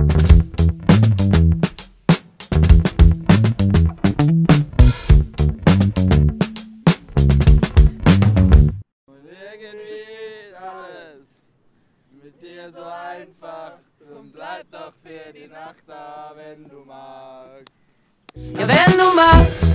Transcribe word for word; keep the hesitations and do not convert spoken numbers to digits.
Mit dir so einfach, drum bleib doch für die Nacht da, wenn du magst. Ja, wenn du magst.